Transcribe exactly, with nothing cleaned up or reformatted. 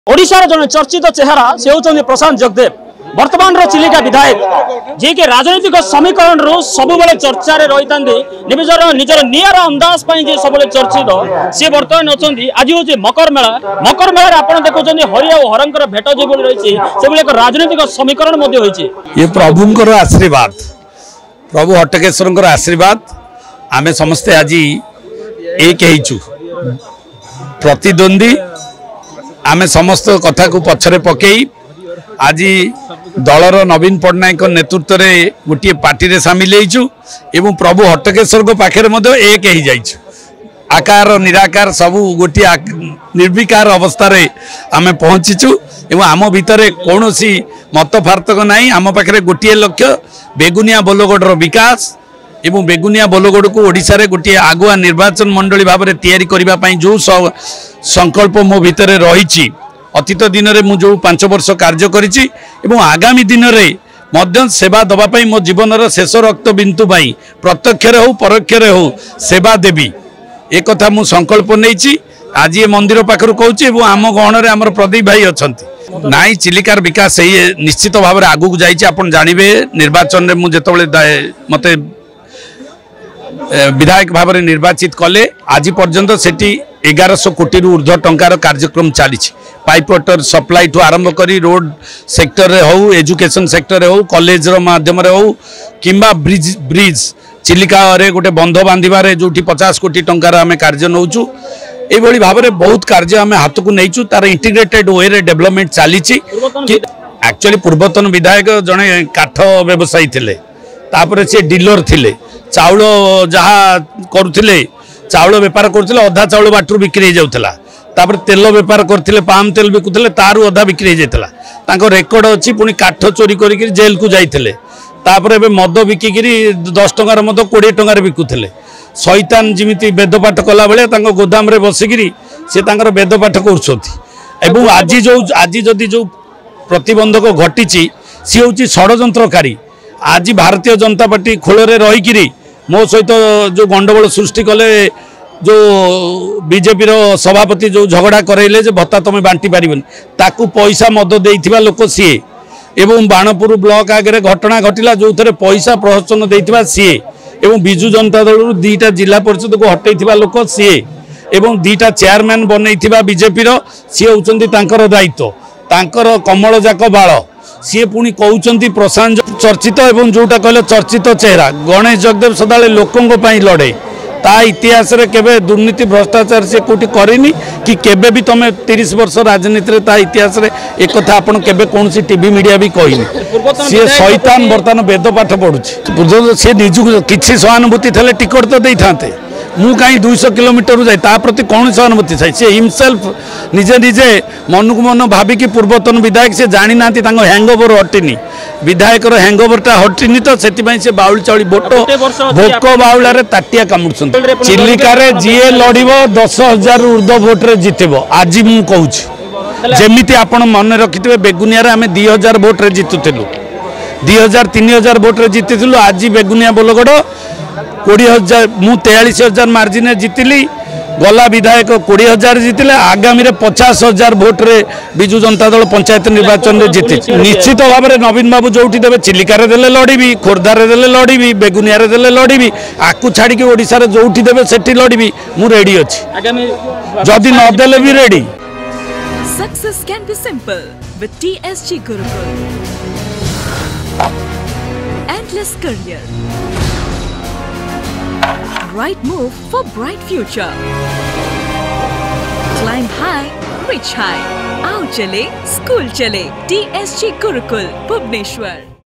ओडिशार जन चर्चित चेहरा से होउछन्ति प्रशांत जगदेव वर्तमान चिलिका विधायक जे के राजनीतिक समीकरण रु सब बेले चर्चा रे रहितांती निजर निजर नियर अंदाज पई जे सब बेले चर्चित से वर्तमान अछन्ति आज होचे मकर मेला मकर मेला आपण देखुछन्ति हरि और हरंकर भेट जे बोली रहिछि से बेले एक राजनीतिक समीकरण मध्ये होइछि। ये प्रभुंकर आशीर्वाद प्रभु हट्टकेश्वरंकर आशीर्वाद आमे समस्ते आज एक हेइछु प्रतिद्वंदी आमे समस्त कथा को पछरे पकई आज दलर नवीन पट्टनायक नेतृत्व में गोटे पार्टी रे सामिल होइछु एवं प्रभु हट्टकेश्वर को पाखे एक ही जाइछु आकार निराकार सबू गोटे निर्विकार अवस्था रे आमे पहुंचीचु एवं आम भितर कौन सी मत फार्तक नहीं आम पाखे गोटे लक्ष्य बेगुनिया बोलगोडर विकास एवं बेगुनिया बोलगोड को ओडिशा रे गोटे आगुआ निर्वाचन मंडली भाव में तैयारी करबा पई जो संकल्प मो भितर रही अतीत दिन में मुझे पांच वर्ष कार्य करिछि एवं आगामी दिन में मध्य सेवा दवाई मो जीवन शेष रक्त बिंदु पाई प्रत्यक्ष हो परोक्ष हो सेवा देवी एक कथा मु संकल्प नहीं आज ये मंदिर पाखर कहूँ आम गहन आम प्रदीप भाई अच्छा नाई चिलिकार विकास निश्चित भाव में आगू जाइए आप जानवे निर्वाचन में मुझे मत विधायक भाव में निर्वाचित कले आज पर्यंत सेठी एगारश कोटी ऊर्ध्व टंकार कार्यक्रम चली पाइप वाटर सप्लाई ठू आरंभ करी रोड सेक्टर रे हो एजुकेशन सेक्टर रे हो कॉलेज रो माध्यम रे हो किंबा ब्रिज ब्रिज चिलिका रे गोटे बंध बांधिबारे जोठी पचास कोटी टंकार आमे कार्य नौचु एभली भाव में बहुत कार्य आमे हाथ को नहींचु तार इंटीग्रेटेड वे रे डेवलपमेंट चली एक्चुअली पूर्वतन विधायक जड़े काठ व्यवसायी थिले तापर से डीलर थिले चाउल जहाँ करुले चाउल बेपार करुले अधा चाउल बाटू बिक्री हो जाऊला तापर तेल बेपार करते पाम तेल बिकुले तारू अधा बिक्री हो जाता रेकर्ड अच्छी पुणी काठ चोरी कर जेल को जाते तापर एबे मद बिकिकी दस टंकार मद कोड़े टंकार बिकुले शैतान जमी वेदपाठ कला बेले गोदाम रे बसिकी सी वेदपाठ कर आज जो आज जदि जो प्रतिबंधक घटी सी हूँ षड्यंत्रकारी आज भारतीय जनता पार्टी खोल रहीकि मो सहित जो गंडगोल सृष्टि कले जो बीजेपी रो सभापति जो झगड़ा करैले जे भत्ता तुम बांटी पारिबन ताकू पैसा मद देइथिबा लोक सीए एवं बाणपुर ब्लॉक आगे घटना घटिला जो थे पैसा प्रहसन देइथिबा सीए एवं बिजु जनता दल दीटा जिला परिषद को हटैथिबा लोक सीए एवं दीटा चेयरमैन बनैथिबा बीजेपी रो सीए होचंती तांकर दायित्व तांकर कमल जाक बाळ सी पुणी कहते प्रशांत चर्चित एवं जोटा कहले चर्चित चेहरा गणेश जगदेव सदाले लोकों लड़े ता इतिहास रे केबे दुर्नीति भ्रष्टाचार से कोटी करिनी कि केबे भी तुम तीस वर्ष राजनीति ता इतिहास रे एक कथा आपण केबे कोनसी टीवी मीडिया भी कहिनी सी शैतान बर्तमान वेद पाठ पढ़ुछि सी निजु किछि सहानुभूति थले टिकट तो देई थांते मु कहीं दुईश किलोमीटर जाए ता प्रति कौन सहानुभूति थाए सी हिमसेल्फ निजे निजे मन को मन भाविकी पूर्वतन विधायक से जानी ना हैंगओवर हटिनी विधायक हैंगओवरटा हटिनी तो से बाउल चाउली भोट भोक बाउल ताटिया कामुड़ चिलिका जीए लड़ दस हजार ऊर्ध्व भोट्रे जितब आज मु कहूँ जमीती आपण मन रखिथे बेगुनिया आम दी हजार भोट्रे जितुलु दी हजार तीन हजार भोट्रे जितुलु आज बेगुनिया बोलगड़ कोड़ी हजार मु तेयालीस हजार मार्जिन जीतिली गला विधायक कोड़ी हजार जीतिले आगामी पचास हजार भोट्रे विजु जनता दल पंचायत निर्वाचन में जीति निश्चित भाव में नवीन बाबू जोटी देवे चिलिकार देले लड़बी खोर्धार देले लड़बी बेगुनिया देले लड़बी आकु छाड़ी ओडिशा रे जोटी देवे सेठी लड़बी मु रेडी अछि जदि न देले भी ready. Success can be simple with T S G Gurukul. Endless career. Right move for bright future. Climb high, reach high. Aao chale, school chale. T S G Gurukul, Bhubaneswar.